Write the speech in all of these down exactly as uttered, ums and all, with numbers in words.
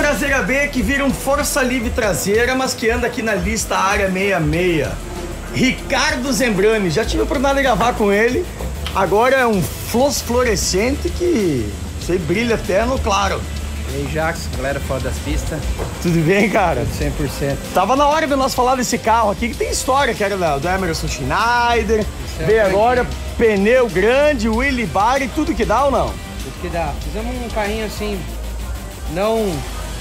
traseira B que vira um força livre traseira, mas que anda aqui na lista área sessenta e seis. Ricardo Zembrani, já tive a oportunidade de gravar com ele. Agora é um fluorescente que você brilha até no claro. E aí, Jax, galera fora das pistas. Tudo bem, cara? Tudo cem por cento. Tava na hora de nós falar desse carro aqui, que tem história, que era do Emerson Schneider. É Veio agora, pneu grande, Willy Bar e tudo que dá ou não? Tudo que dá. Fizemos um carrinho assim, não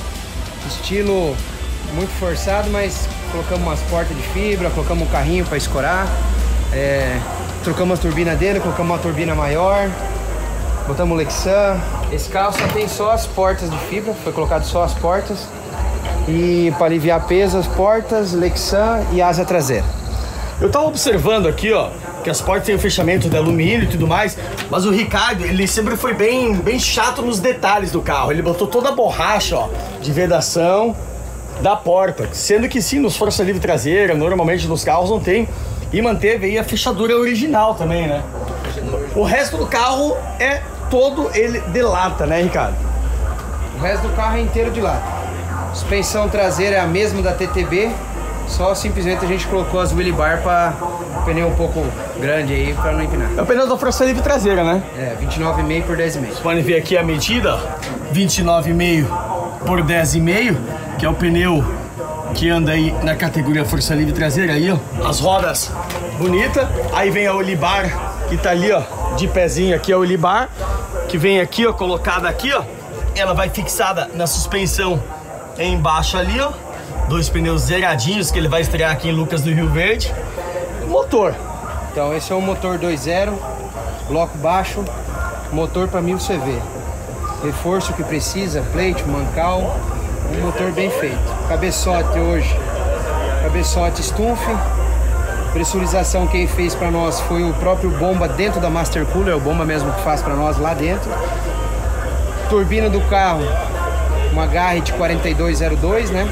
estilo muito forçado, mas colocamos umas portas de fibra, colocamos um carrinho para escorar, é, trocamos a turbina dele, colocamos uma turbina maior, botamos o Lexan. Esse carro só tem só as portas de fibra, foi colocado só as portas. E para aliviar peso, as portas, Lexan e asa traseira. Eu tava observando aqui, ó, que as portas têm o fechamento de alumínio e tudo mais, mas o Ricardo, ele sempre foi bem, bem chato nos detalhes do carro. Ele botou toda a borracha, ó, de vedação da porta, sendo que sim, nos força livre traseira, normalmente nos carros não tem, e manteve aí a fechadura original também, né? O resto do carro é todo ele de lata, né, Ricardo? O resto do carro é inteiro de lata. Suspensão traseira é a mesma da T T B, só simplesmente a gente colocou as Willy Bar para o pneu um pouco grande aí, para não empinar. É o pneu da força livre traseira, né? É, vinte e nove vírgula cinco por dez vírgula cinco. Vocês podem ver aqui a medida, vinte e nove vírgula cinco por dez vírgula cinco, que é o pneu que anda aí na categoria força livre traseira aí, ó. As rodas bonita. Aí vem a Willy Bar que tá ali, ó, de pezinho aqui, a Willy Bar, que vem aqui, ó, colocada aqui, ó. Ela vai fixada na suspensão embaixo ali, ó. Dois pneus zeradinhos que ele vai estrear aqui em Lucas do Rio Verde. Motor. Então esse é um motor dois zero, bloco baixo, motor para mil C V. Reforço que precisa, plate, mancal, um motor bem feito. Cabeçote hoje, cabeçote Stumpf. Pressurização quem fez para nós foi o próprio Bomba dentro da Master Cooler, é o Bomba mesmo que faz para nós lá dentro. Turbina do carro, uma Garrett quarenta e dois zero dois, né?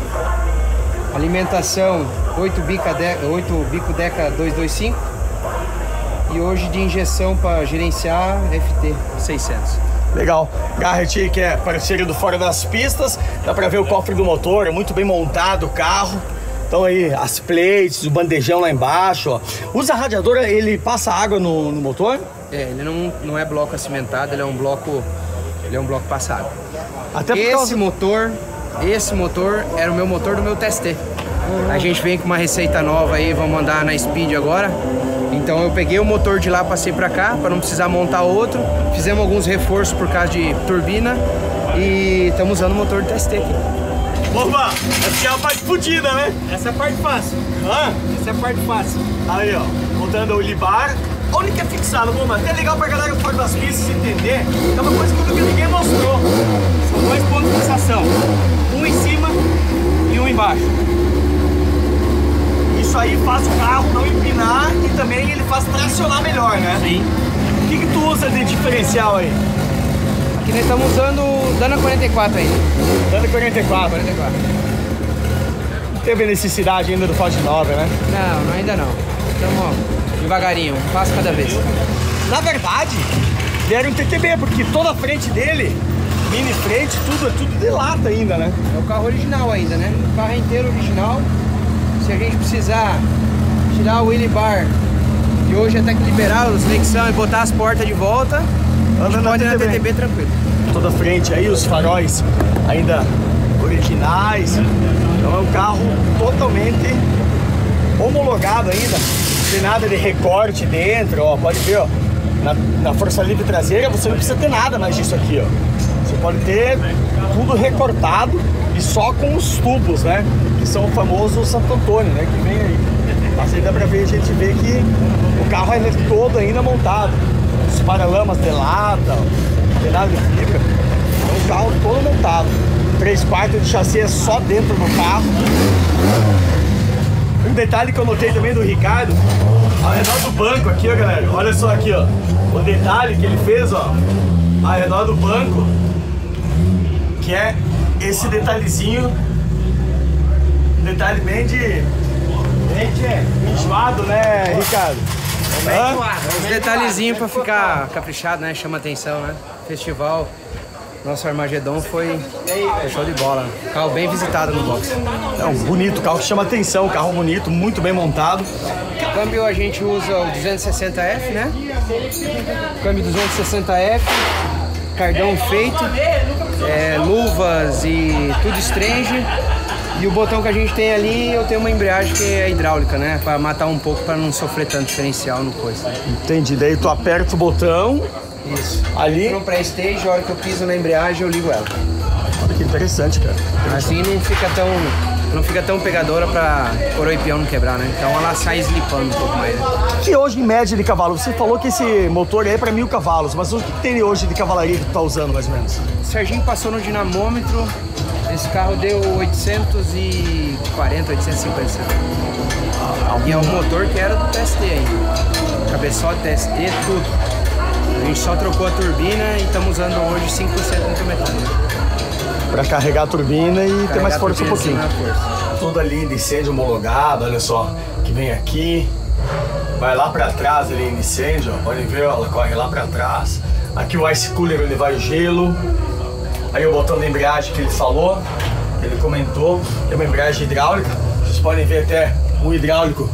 Alimentação oito bico Deca duzentos e vinte e cinco. E hoje de injeção para gerenciar F T seiscentos. Legal. Garrett, que é parceiro do Fora das Pistas, dá para ver o cofre do motor, é muito bem montado o carro. Então aí, as plates, o bandejão lá embaixo, ó. Usa a radiadora, ele passa água no, no motor? É, ele não, não é bloco acimentado, ele é um bloco, ele é um bloco passado. Até por esse causa... motor, esse motor era o meu motor do meu T S T. Uhum. A gente vem com uma receita nova aí, vamos andar na Speed agora. Então eu peguei o motor de lá, passei pra cá, para não precisar montar outro. Fizemos alguns reforços por causa de turbina e estamos usando o motor do T S T aqui. Opa, essa é a parte fodida, né? Essa é a parte fácil. Hã? Essa é a parte fácil. Aí, ó, montando o Willy Bar. Onde que é fixado, bom, mano? É legal pra galera fora das pistas entender. É uma coisa que ninguém mostrou. São dois pontos de fixação. Um em cima e um embaixo. Isso aí faz o carro não empinar e também ele faz tracionar melhor, né? Sim. O que que tu usa de diferencial aí? Aqui nós estamos usando o Dana quarenta e quatro aí. Dana quarenta e quatro. quarenta e quatro. Não teve necessidade ainda do Ford nove, né? Não, não, ainda não. Estamos devagarinho, um passo cada vez. Na verdade, ele era um T T B, porque toda a frente dele, mini frente, tudo é tudo de lata ainda, né? É o carro original ainda, né? O carro é inteiro original. Se a gente precisar tirar o Willy Bar e hoje até que liberar os Lexan e botar as portas de volta, a gente pode ir na T T B tranquilo. Toda a frente aí, os faróis ainda originais. Então é um carro totalmente homologado ainda. Não tem nada de recorte dentro, ó. Pode ver, ó. Na, na força livre traseira você não precisa ter nada mais disso aqui, ó. Você pode ter tudo recortado e só com os tubos, né? Que são o famoso Santo Antônio, né? Que vem aí. Mas aí dá pra ver, a gente vê que o carro é todo ainda montado. Os paralamas de lata, pedaço de fibra. É um carro todo montado. Três quartos de chassi é só dentro do carro. Um detalhe que eu notei também do Ricardo, ao redor do banco aqui, ó, galera. Olha só aqui, ó. O detalhe que ele fez, ó, ao redor do banco, que é esse detalhezinho. Um detalhe bem de... bem de enjoado, né, Ricardo? É uns detalhezinhos pra ficar caprichado, né? Chama atenção, né? Festival. Nosso Armagedon foi, foi show de bola. Carro bem visitado no box. É um bonito carro que chama atenção, carro bonito, muito bem montado. Câmbio a gente usa o duzentos e sessenta F, né? Câmbio duzentos e sessenta F, cardão feito, é, luvas e tudo strange. E o botão que a gente tem ali, eu tenho uma embreagem que é hidráulica, né? Pra matar um pouco, pra não sofrer tanto diferencial no coice. Entendi, daí tu aperta o botão. Isso. Ali. No pré-stage, a hora que eu piso na embreagem, eu ligo ela. Olha que interessante, cara. Assim não fica tão, não fica tão pegadora pra coroa e peão não quebrar, né? Então ela sai slipando um pouco mais, né? O que hoje, em média, de cavalo? Você falou que esse motor é para mil cavalos, mas o que tem hoje de cavalaria que tu tá usando, mais ou menos? O Serginho passou no dinamômetro, esse carro deu oitocentos e quarenta, oitocentos e cinquenta. Ah, e é o motor que era do T S T ainda. Cabeçote, T S T, tudo. A gente só trocou a turbina e estamos usando hoje cinco por cento de metano. Para carregar a turbina e carregar ter mais força um pouquinho. Força. Tudo ali de incêndio homologado, olha só, que vem aqui, vai lá para trás ali em incêndio, ó, podem ver, ó, ela corre lá para trás. Aqui o ice cooler, ele vai o gelo. Aí o botão da embreagem que ele falou, que ele comentou, é uma embreagem hidráulica. Vocês podem ver até o hidráulico,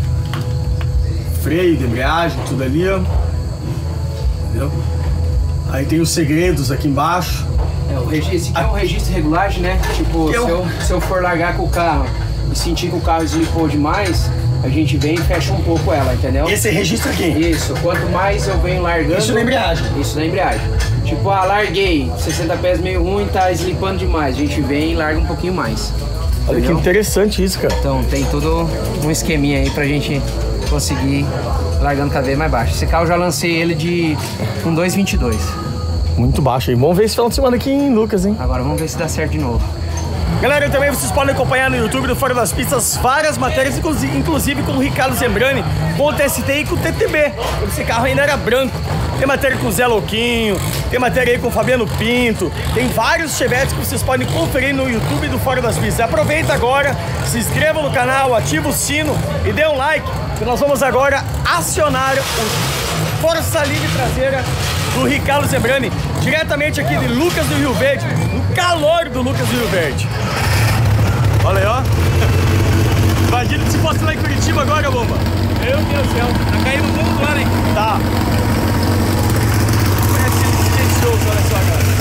freio de embreagem, tudo ali, ó. Entendeu? Aí tem os segredos aqui embaixo. É, o registro, esse aqui é um registro de regulagem, né? Tipo, se eu, se eu for largar com o carro e sentir que o carro slipou demais, a gente vem e fecha um pouco ela, entendeu? Esse registro aqui? Isso, quanto mais eu venho largando... Isso na embreagem? Isso na embreagem. Tipo, ah, larguei, sessenta pés meio ruim, tá slipando demais. A gente vem e larga um pouquinho mais. Olha, entendeu? Que interessante isso, cara. Então, tem tudo um esqueminha aí pra gente conseguir largando cada vez mais baixo. Esse carro eu já lancei ele de com dois vinte e dois. Muito baixo aí. Vamos ver esse final de semana aqui em Lucas, hein? Agora vamos ver se dá certo de novo. Galera, também vocês podem acompanhar no YouTube do Fora das Pistas várias matérias, inclusive com o Ricardo Zembrani, com o T S T e com o T T B. Esse carro ainda era branco. Tem matéria com o Zé Louquinho, tem matéria aí com o Fabiano Pinto, tem vários chevetes que vocês podem conferir no YouTube do Fora das Pistas. Aproveita agora, se inscreva no canal, ativa o sino e dê um like, que nós vamos agora acionar o Força Livre Traseira do Ricardo Zembrani, diretamente aqui de Lucas do Rio Verde, no calor do Lucas do Rio Verde. Olha aí, ó. Imagina se fosse lá em Curitiba agora, bomba. Meu Deus do céu, tá caindo tudo lá, hein? Tá. Parece silencioso, olha só, cara.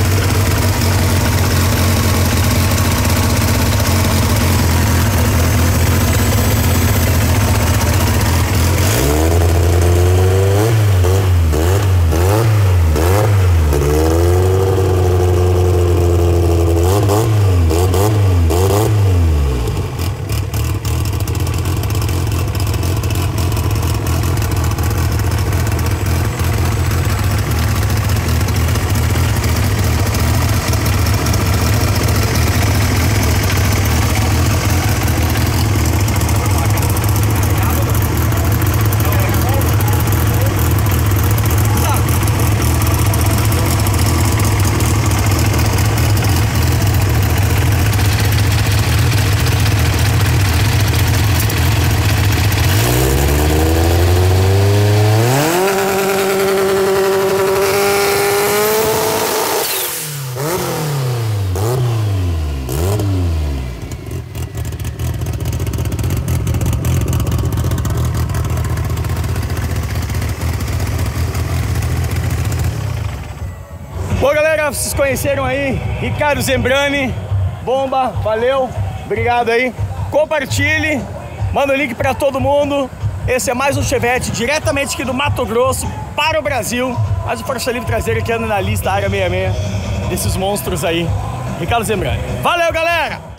Bom, galera, vocês conheceram aí Ricardo Zembrani, bomba, valeu, obrigado aí. Compartilhe, manda o link para todo mundo. Esse é mais um Chevette diretamente aqui do Mato Grosso para o Brasil. Mais um Força Livre Traseira que anda na lista Área sessenta e seis desses monstros aí. Ricardo Zembrani. Valeu, galera!